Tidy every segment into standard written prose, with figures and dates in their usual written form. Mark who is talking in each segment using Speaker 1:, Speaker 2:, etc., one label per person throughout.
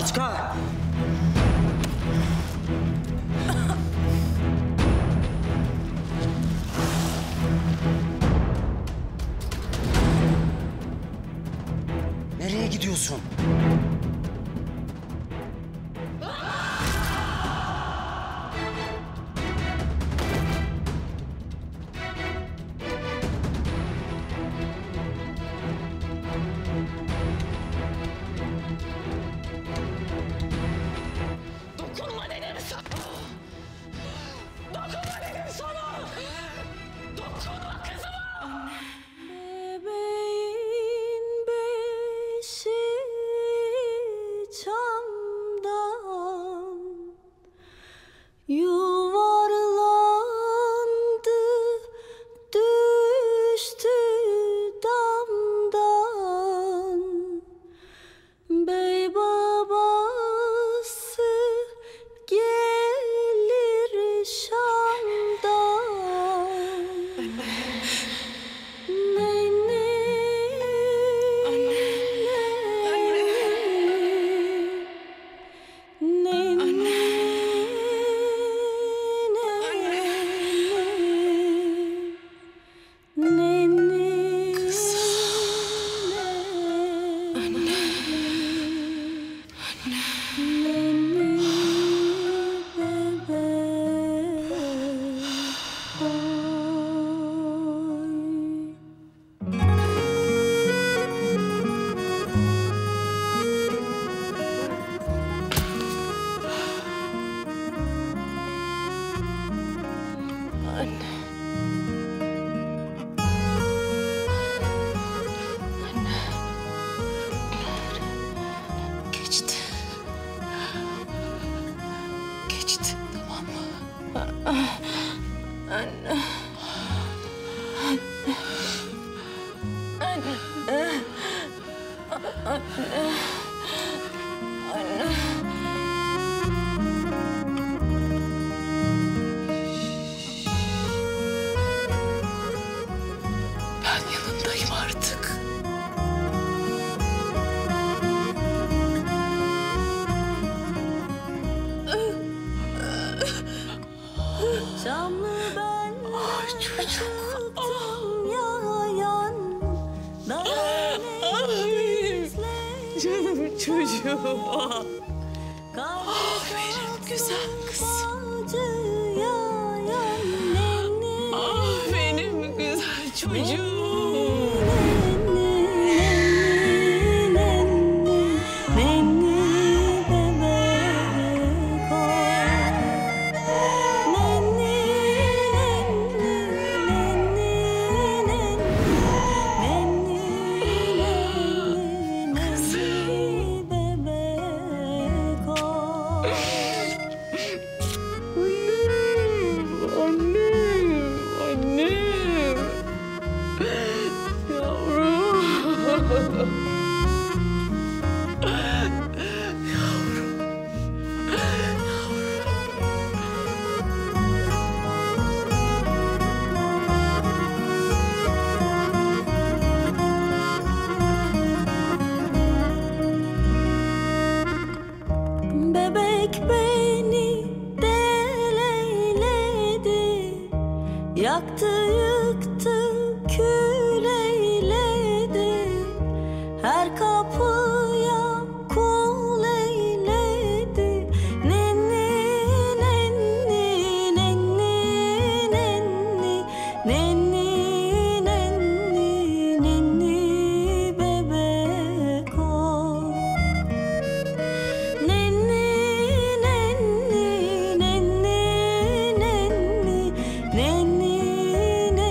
Speaker 1: Başka? Nereye gidiyorsun?
Speaker 2: Dokunma dedim sana! Dokunma dedim sana! Dokunma kızıma!
Speaker 3: Bebeğin beşi çamdan yuvarlandı, düştü damdan. Bey babası gelir Şam'dan. Geçti. Geçti, tamam mı? Anne. Anne. Anne. Ben yanındayım artık. Camlı ben çocuk yayan canım çocuğum. Benim güzel kızım. Benim güzel çocuğum. Bebek beni deleyledi, yaktı yıktı kül eyledi, her kapıya kul eyledi. Nenni nenni nenni nenni nenni nenni nenni bebek ol. Nenni nenni nenni nenni nenni nenni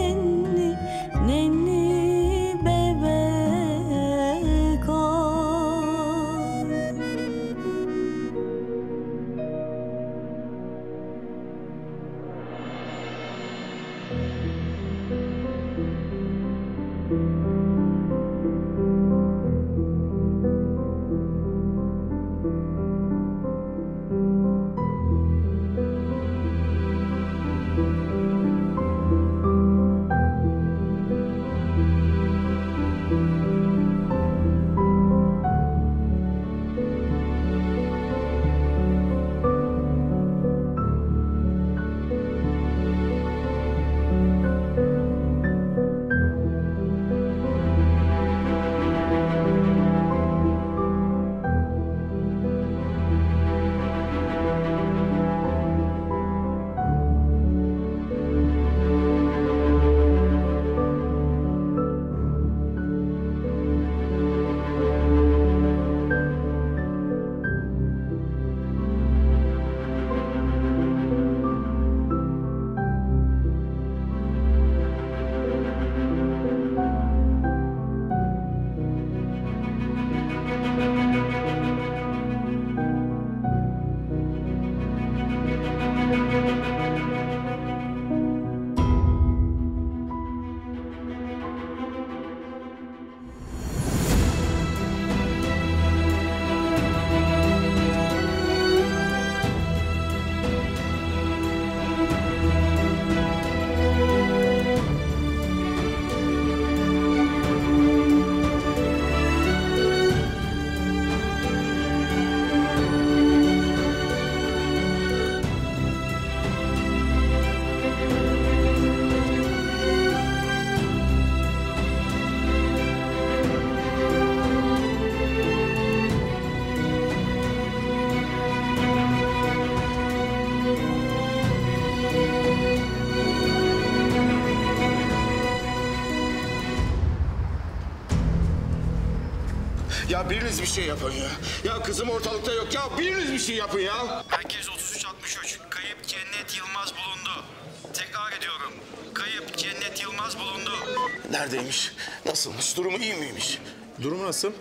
Speaker 1: Ya biriniz bir şey yapın ya. Ya kızım ortalıkta yok ya. Biriniz bir şey yapın ya.
Speaker 4: Herkes 3363. Kayıp Cennet Yılmaz bulundu. Tekrar ediyorum. Kayıp Cennet Yılmaz bulundu.
Speaker 1: Neredeymiş? Nasılmış? Durumu iyi miymiş?
Speaker 5: Durumu nasıl?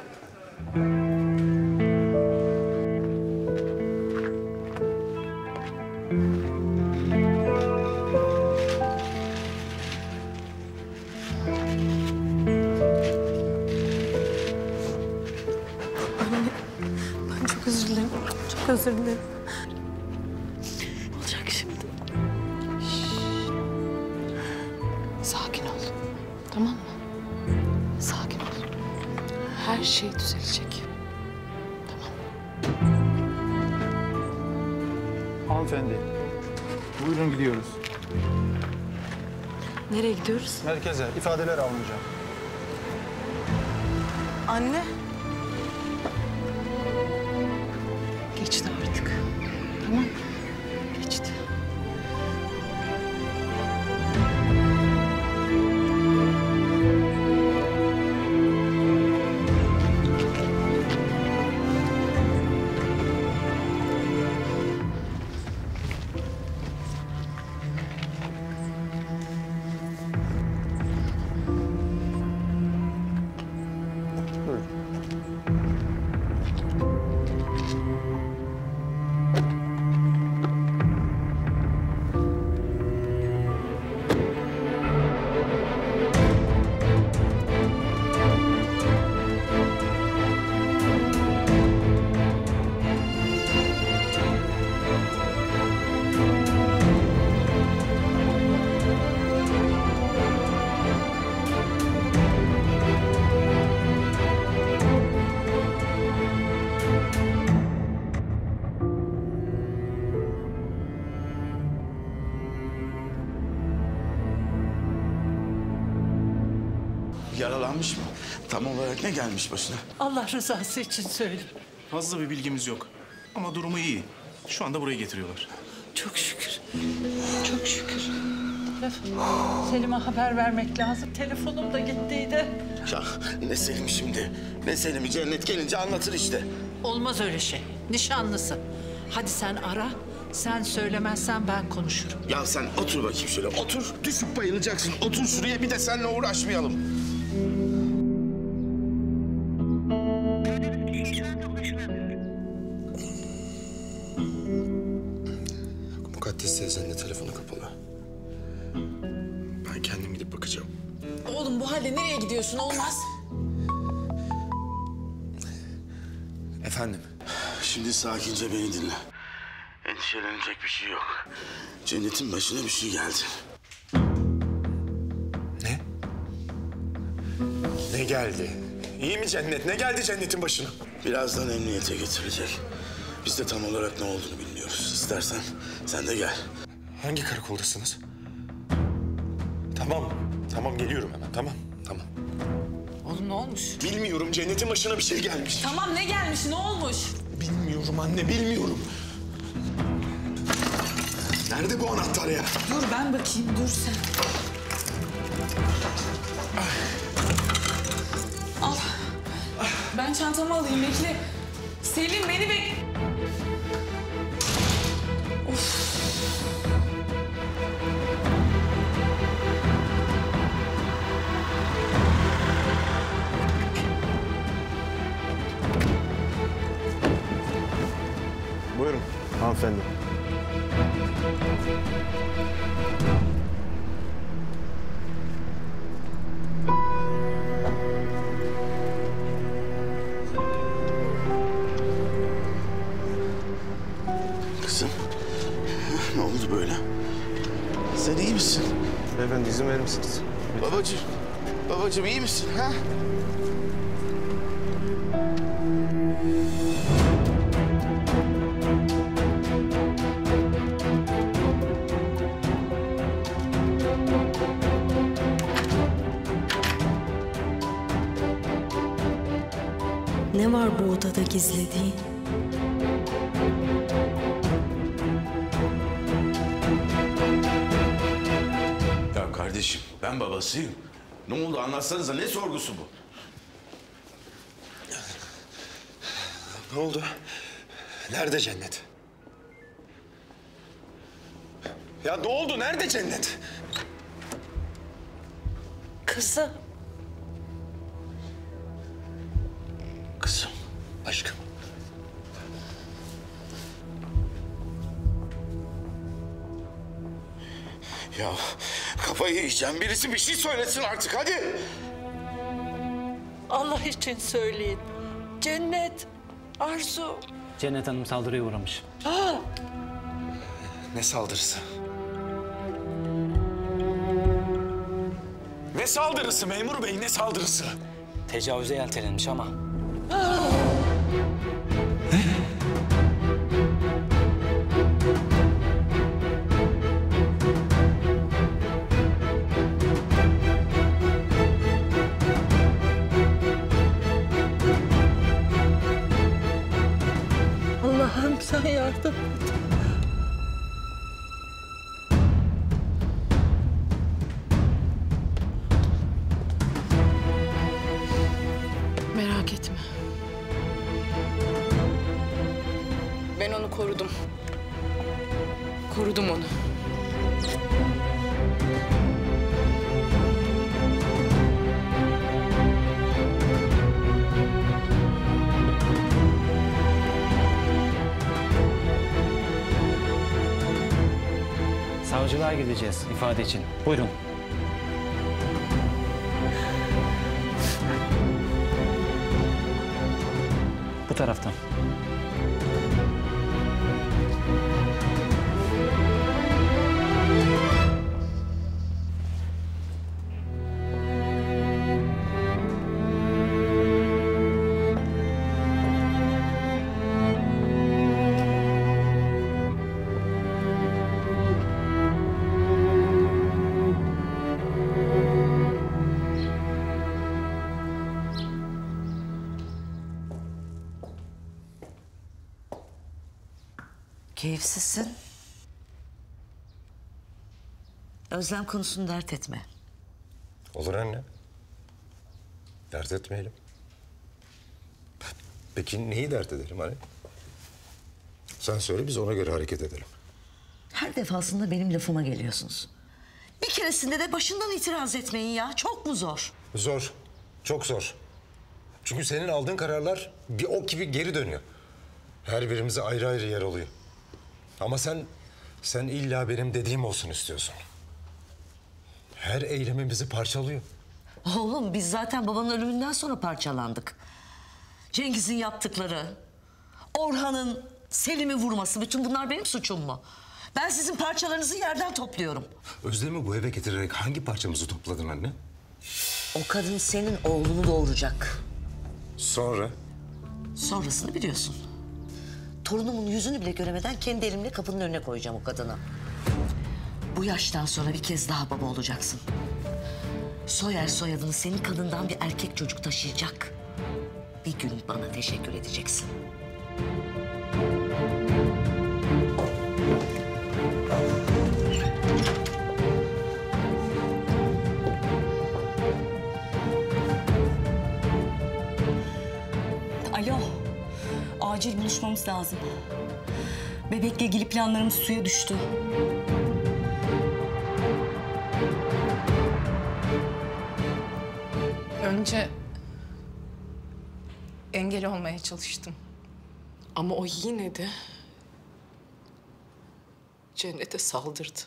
Speaker 6: Ben çok özür dilerim. Çok özür dilerim.
Speaker 2: Olacak şimdi. Sakin ol. Tamam mı? Sakin ol. Her şey düzelecek. Tamam.
Speaker 5: Hanımefendi, buyurun gidiyoruz.
Speaker 6: Nereye gidiyoruz?
Speaker 5: Merkeze, ifadeler alınacak.
Speaker 6: Anne.
Speaker 2: Geçti artık. Tamam mı? Geçti.
Speaker 5: Buyurun.
Speaker 1: Yaralanmış mı? Tam olarak ne gelmiş başına?
Speaker 7: Allah rızası için söyle.
Speaker 8: Fazla bir bilgimiz yok. Ama durumu iyi. Şu anda buraya getiriyorlar.
Speaker 7: Çok şükür. Çok şükür. Selim'e haber vermek lazım. Telefonum da gittiydi.
Speaker 1: Ya ne Selim şimdi? Ne Selim'i? Cennet gelince anlatır işte.
Speaker 7: Olmaz öyle şey. Nişanlısı. Hadi sen ara. Sen söylemezsen ben konuşurum.
Speaker 1: Ya sen otur bakayım şöyle. Otur. Düşüp bayılacaksın. Otur şuraya, bir de seninle uğraşmayalım.
Speaker 9: Mukaddes teyzenin de telefonu kapalı. Ben kendim gidip bakacağım.
Speaker 2: Oğlum bu halde nereye gidiyorsun? Olmaz.
Speaker 9: Efendim?
Speaker 1: Şimdi sakince beni dinle. Endişelenecek bir şey yok. Cennet'in başına bir şey geldi.
Speaker 9: Ne? Ne geldi? İyi mi Cennet? Ne geldi Cennet'in başına?
Speaker 1: Birazdan emniyete getirecek. Biz de tam olarak ne olduğunu bilmiyoruz. İstersen sen de gel.
Speaker 9: Hangi karakoldasınız? Tamam. Tamam geliyorum hemen. Tamam. Tamam.
Speaker 7: Oğlum ne olmuş?
Speaker 9: Bilmiyorum. Cennet'in başına bir şey gelmiş.
Speaker 2: Tamam ne gelmiş? Ne olmuş?
Speaker 9: Bilmiyorum anne. Bilmiyorum. Nerede bu anahtar ya?
Speaker 2: Dur ben bakayım. Dur sen. Al. Ben çantamı alayım. Bekle. Selim beni bek...
Speaker 5: Buyurun hanımefendi.
Speaker 1: Kızım, ne oldu böyle? Sen iyi misin?
Speaker 5: Beyefendi izin verir misiniz?
Speaker 1: Babacığım, babacığım iyi misin ha?
Speaker 3: Ne var bu odada gizlediğin?
Speaker 1: Ya kardeşim, ben babasıyım. Ne oldu anlatsanıza, ne sorgusu bu?
Speaker 9: Ne oldu? Nerede Cennet? Ya ne oldu? Nerede Cennet?
Speaker 7: Kızım.
Speaker 9: Kızım, aşkım.
Speaker 1: Ya kafayı yiyeceğim. Birisi bir şey söylesin artık hadi.
Speaker 7: Allah için söyleyin. Cennet, Arzu.
Speaker 10: Cennet Hanım saldırıya uğramış.
Speaker 9: Ne saldırısı? Ne saldırısı memur bey, ne saldırısı?
Speaker 10: Tecavüze yeltenilmiş ama.
Speaker 7: Allah'ım sen yardım et.
Speaker 2: Merak etme. Ben onu korudum. Korudum onu.
Speaker 10: Savcılığa gideceğiz ifade için. Buyurun. Bu taraftan.
Speaker 11: Keyifsizsin. Özlem konusunu dert etme.
Speaker 9: Olur anne. Dert etmeyelim. Peki neyi dert edelim hani? Sen söyle, biz ona göre hareket edelim.
Speaker 11: Her defasında benim lafıma geliyorsunuz. Bir keresinde de başından itiraz etmeyin ya. Çok mu zor?
Speaker 9: Zor. Çok zor. Çünkü senin aldığın kararlar bir ok gibi geri dönüyor. Her birimize ayrı ayrı yer oluyor. Ama sen illa benim dediğim olsun istiyorsun. Her eylemimizi parçalıyor.
Speaker 11: Oğlum biz zaten babanın ölümünden sonra parçalandık. Cengiz'in yaptıkları, Orhan'ın Selim'i vurması, bütün bunlar benim suçum mu? Ben sizin parçalarınızı yerden topluyorum.
Speaker 9: Özlem'i bu eve getirerek hangi parçamızı topladın anne?
Speaker 11: O kadın senin oğlunu doğuracak.
Speaker 9: Sonra?
Speaker 11: Sonrasını biliyorsun. Torunumun yüzünü bile göremeden kendi elimle kapının önüne koyacağım o kadını. Bu yaştan sonra bir kez daha baba olacaksın. Soyer soyadını senin kanından bir erkek çocuk taşıyacak. Bir gün bana teşekkür edeceksin.
Speaker 3: Alo. Acil buluşmamız lazım. Bebekle ilgili planlarımız suya düştü.
Speaker 2: Önce engel olmaya çalıştım. Ama o yine de Cennet'e saldırdı.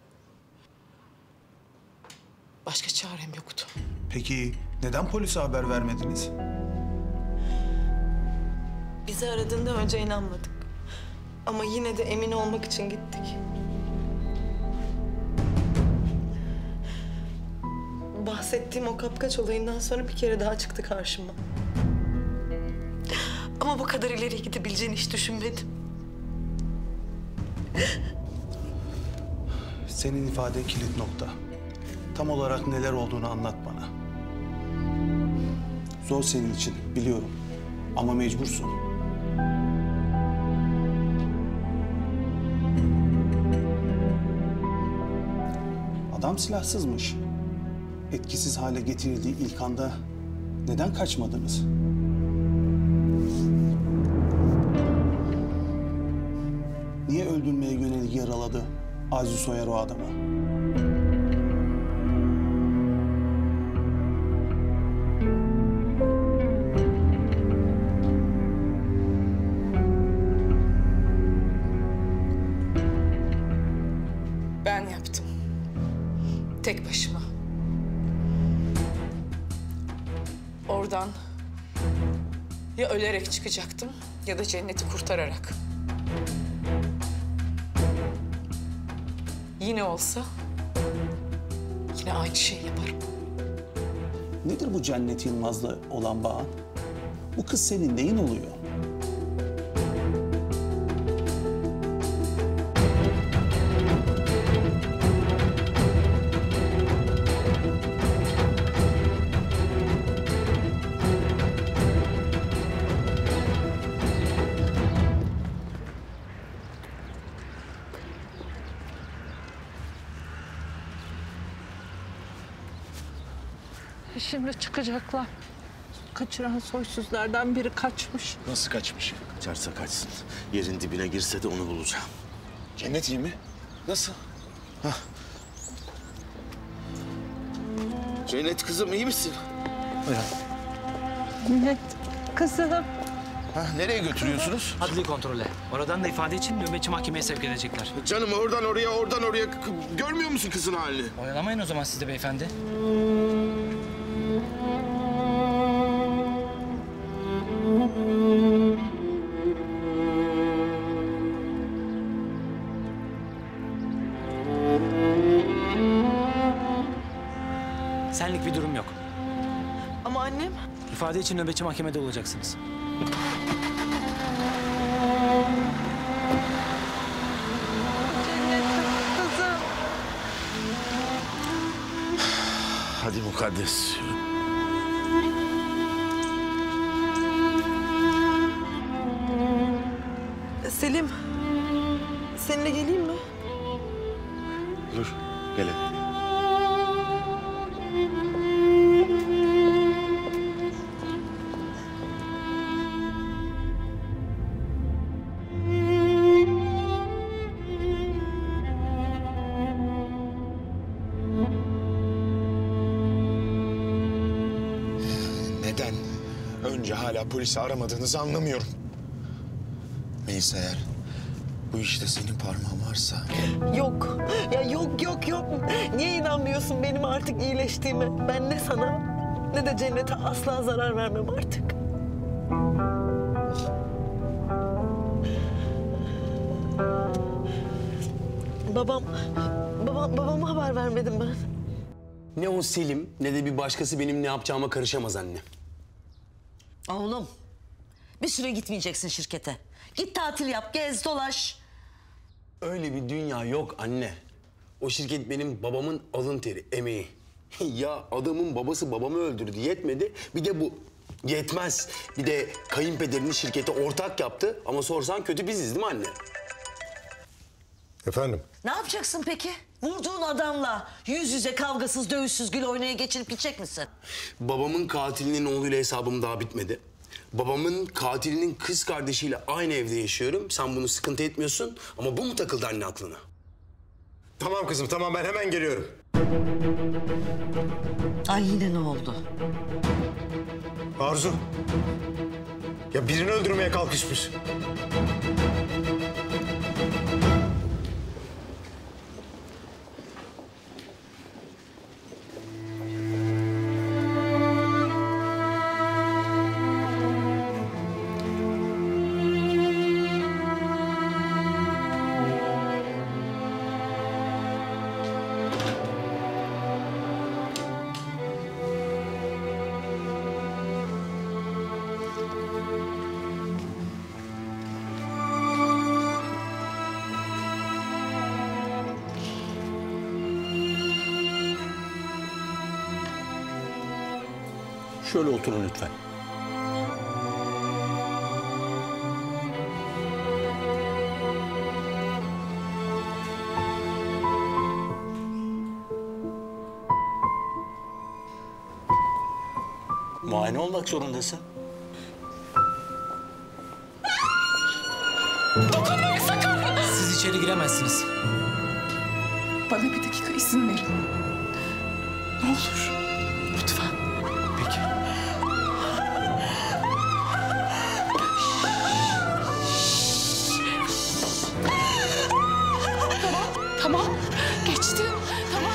Speaker 2: Başka çarem yoktu.
Speaker 5: Peki neden polise haber vermediniz?
Speaker 6: Bizi aradığında önce inanmadık. Ama yine de emin olmak için gittik. Bahsettiğim o kapkaç olayından sonra bir kere daha çıktı karşıma. Ama bu kadar ileri gidebileceğini hiç düşünmedim.
Speaker 5: Senin ifaden kilit nokta. Tam olarak neler olduğunu anlat bana. Zor senin için biliyorum ama mecbursun. Adam silahsızmış. Etkisiz hale getirildiği ilk anda neden kaçmadınız? yaraladı. Aziz Soyer o adamı.
Speaker 2: Ben yaptım. Tek başıma. Oradan ya ölerek çıkacaktım ya da cenneti kurtararak. Yine olsa yine aynı şeyi yaparım.
Speaker 5: Nedir bu Cennet Yılmaz'la olan bağın? Bu kız senin neyin oluyor?
Speaker 7: Şimdi çıkacaklar. Kaçıran soysuzlardan biri kaçmış.
Speaker 1: Nasıl kaçmış? Kaçarsa kaçsın. Yerin dibine girse de onu bulacağım.
Speaker 8: Cennet iyi mi? Nasıl?
Speaker 1: Cennet kızım iyi misin?
Speaker 7: Cennet, kızım.
Speaker 1: Nereye götürüyorsunuz?
Speaker 10: Adli kontrole. Oradan da ifade için nöbetçi mahkemeye sevk edecekler.
Speaker 1: Canım oradan oraya, oradan oraya. Görmüyor musun kızın halini?
Speaker 10: Oyalamayın o zaman siz de beyefendi. Senlik bir durum yok.
Speaker 6: Ama annem...
Speaker 10: İfade için nöbetçi mahkemede olacaksınız.
Speaker 7: Cennet, kızım.
Speaker 1: Hadi mukaddes.
Speaker 6: Selim, seninle geleyim mi?
Speaker 1: Dur, gel hadi.
Speaker 8: Neden önce hala polisi aramadığınızı anlamıyorum. Melisa, eğer bu işte senin parmağın varsa...
Speaker 6: Yok. Ya yok. Niye inanmıyorsun benim artık iyileştiğime? Ben ne sana ne de Cennet'e asla zarar vermem artık. Babama haber vermedim ben.
Speaker 12: Ne o Selim ne de bir başkası benim ne yapacağıma karışamaz anne.
Speaker 11: Oğlum, bir süre gitmeyeceksin şirkete. Git tatil yap, gez, dolaş.
Speaker 12: Öyle bir dünya yok anne. O şirket benim babamın alın teri, emeği. Ya adamın babası babamı öldürdü, yetmedi. Bir de bu yetmez. Bir de kayınpederini şirkete ortak yaptı. Ama sorsan kötü biziz değil mi anne?
Speaker 9: Efendim?
Speaker 11: Ne yapacaksın peki? Vurduğun adamla yüz yüze kavgasız, dövüşsüz gül oynaya geçirip gidecek misin?
Speaker 12: Babamın katilinin oğluyla hesabım daha bitmedi. Babamın katilinin kız kardeşiyle aynı evde yaşıyorum. Sen bunu sıkıntı etmiyorsun ama bu mu takıldı anne aklına?
Speaker 9: Tamam kızım, tamam, ben hemen geliyorum.
Speaker 11: Ay yine ne oldu?
Speaker 9: Arzu. Ya birini öldürmeye kalkışmış.
Speaker 12: Şöyle oturun lütfen. Muayene olmak zorundasın.
Speaker 10: Siz içeri giremezsiniz.
Speaker 2: Bana bir dakika izin verin. Ne olur. Lütfen.
Speaker 8: Peki.
Speaker 2: Tamam. Geçti. Tamam.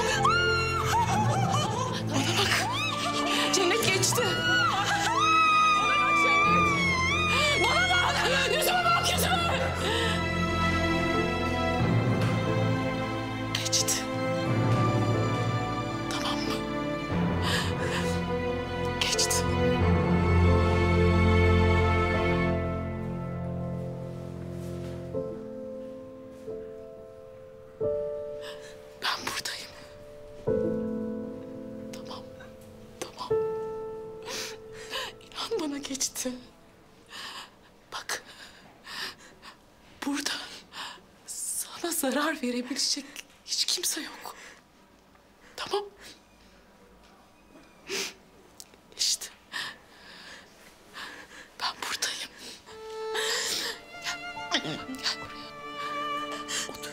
Speaker 2: Bana bak. Cennet geçti. Bana bak Cennet. Bana bak. Yüzüme bak yüzüme. Geçti. Tamam mı? Geçti. Ben buradayım. Tamam. Tamam. İnan bana geçti. Bak. Burada sana zarar verebilecek hiç kimse yok. Tamam. İşte. Ben buradayım. Gel. Gel buraya. Otur.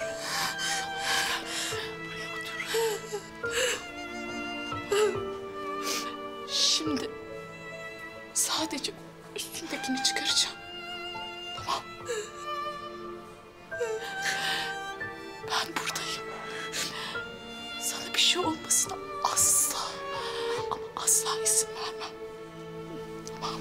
Speaker 2: Buraya otur. Şimdi sadece üstündekini çıkaracağım. Tamam. Ben buradayım. Sana bir şey olmasına asla ama asla izin vermem. Tamam.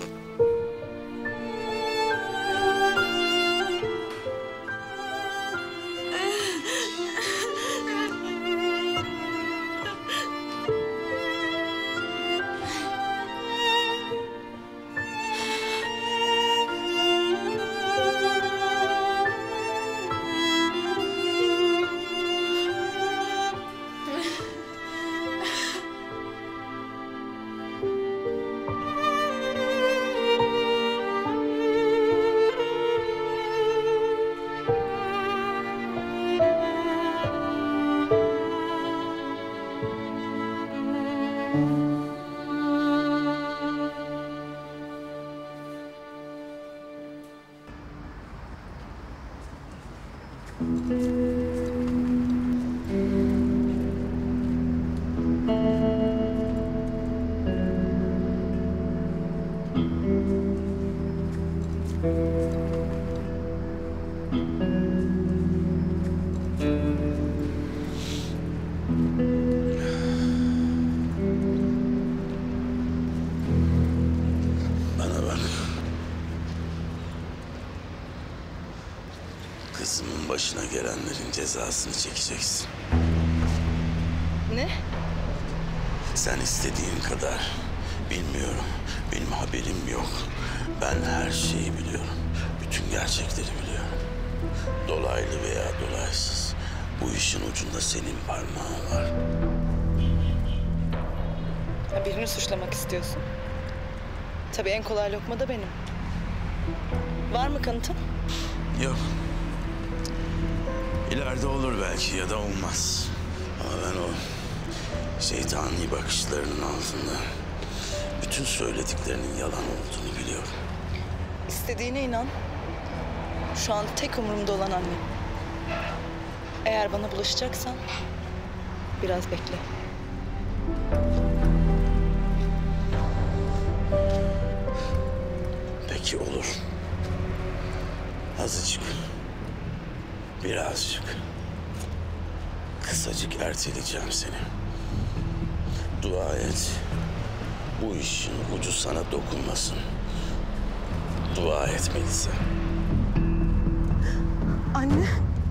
Speaker 1: Bana bak. Kızımın başına gelenlerin cezasını çekeceksin.
Speaker 6: Ne?
Speaker 1: Sen istediğin kadar. Bilmiyorum. Benim haberim yok. Ben her şeyi biliyorum. Bütün gerçekleri biliyorum. Dolaylı veya dolaysız. Bu işin ucunda senin parmağın var.
Speaker 6: Ha, birini suçlamak istiyorsun. Tabii en kolay lokma da benim. Var mı kanıtın?
Speaker 1: Yok. İleride olur belki ya da olmaz. Ama ben o şeytani bakışlarının altında bütün söylediklerinin yalan olduğunu biliyorum.
Speaker 6: İstediğine inan. Şu an tek umurumda olan annem. Eğer bana bulaşacaksan biraz bekle.
Speaker 1: Peki olur. Azıcık. Birazcık. Kısacık erteleyeceğim seni. Dua et. Bu işin ucu sana dokunmasın. Dua etmelisin.
Speaker 6: Anne.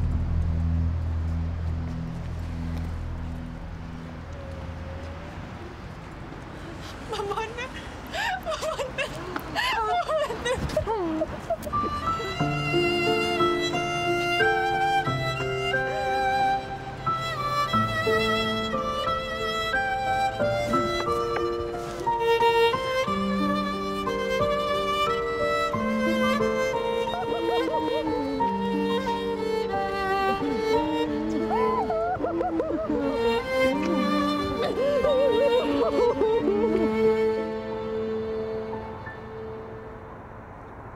Speaker 6: Babaanne. Babaanne. Babaanne.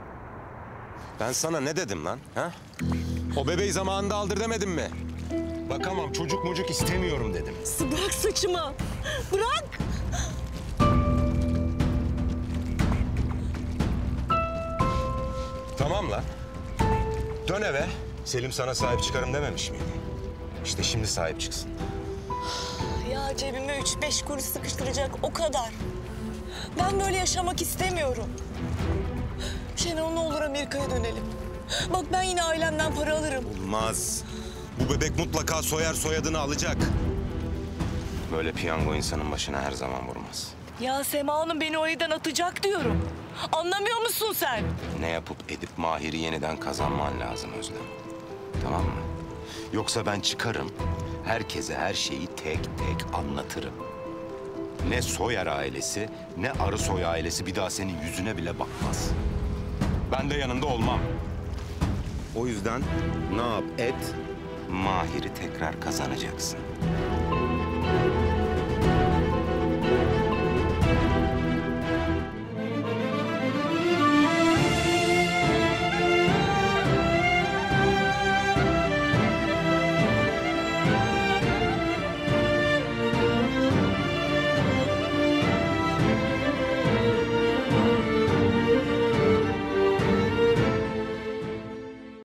Speaker 9: Ben sana ne dedim lan? Ha? O bebeği zamanında aldır demedim mi? Bak bakamam. Çocuk mucuk istemiyorum dedim.
Speaker 6: Bırak saçımı. Bırak.
Speaker 9: Tamam lan. Dön eve. Selim sana sahip çıkarım dememiş miydi? İşte şimdi sahip çıksın.
Speaker 6: Ya cebime 3-5 kuruş sıkıştıracak o kadar. Ben böyle yaşamak istemiyorum. Şenol ne olur Amerika'ya dönelim. Bak ben yine ailemden para alırım.
Speaker 9: Olmaz. Bu bebek mutlaka soyar soyadını alacak. Böyle piyango insanın başına her zaman vurmaz.
Speaker 6: Ya Sema Hanım beni o evden atacak diyorum. Anlamıyor musun sen?
Speaker 9: Ne yapıp edip Mahir'i yeniden kazanman lazım Özlem. Tamam mı? Yoksa ben çıkarım, herkese her şeyi tek tek anlatırım. Ne Soyer ailesi, ne Arısoy ailesi bir daha senin yüzüne bile bakmaz. Ben de yanında olmam. O yüzden ne yap et, Mahir'i tekrar kazanacaksın.